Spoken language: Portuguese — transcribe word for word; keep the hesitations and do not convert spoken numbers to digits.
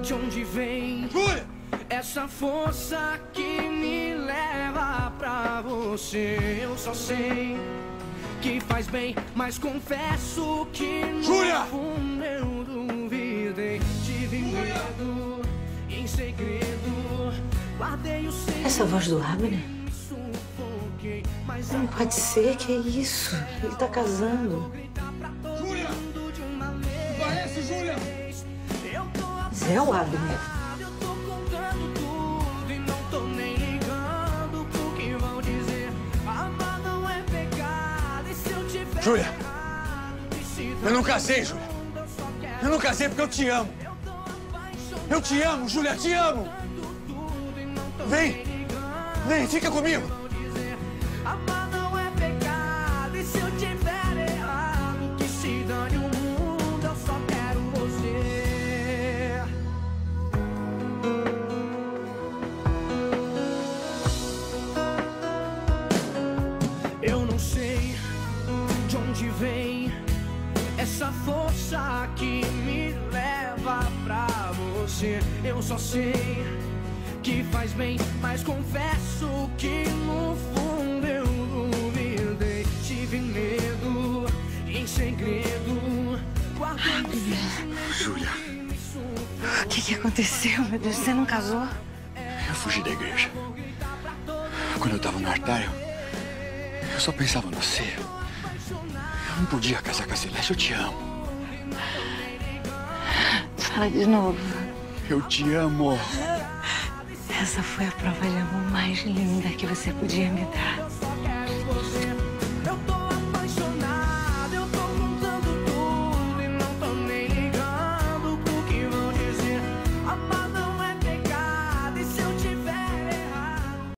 de onde vem Júlia! essa força que me leva pra você. Eu só sei que faz bem, mas confesso que no Júlia! fundo eu duvidei. Tive medo, em segredo guardei o segredo. Essa voz do Abner? Não pode ser, que é isso? Ele tá casando. Júlia! Parece, Júlia! Mas é o Abner. Eu tô contando tudo e não tô nem ligando pro que vão dizer. Amar não é pecado e se eu tiver... Júlia! Eu não casei, Júlia! Eu não casei porque eu te amo! Eu te amo, Júlia, te amo! Vem! Vem, fica comigo! Amar não é pecado e se eu tiver errado, que se dane o mundo, eu só quero você. Eu não sei de onde vem essa força que me leva pra você. Eu só sei que faz bem, mas confesso que no fundo eu duvidei. Tive medo, em segredo guardei. Júlia, O que que aconteceu, meu Deus? Você não casou? eu fugi da igreja. Quando eu tava no altar, eu só pensava em você. Eu não podia casar com a Celeste, eu te amo. Fala de novo. Eu te amo. Essa foi a prova de amor mais linda que você podia me dar. Eu só quero você.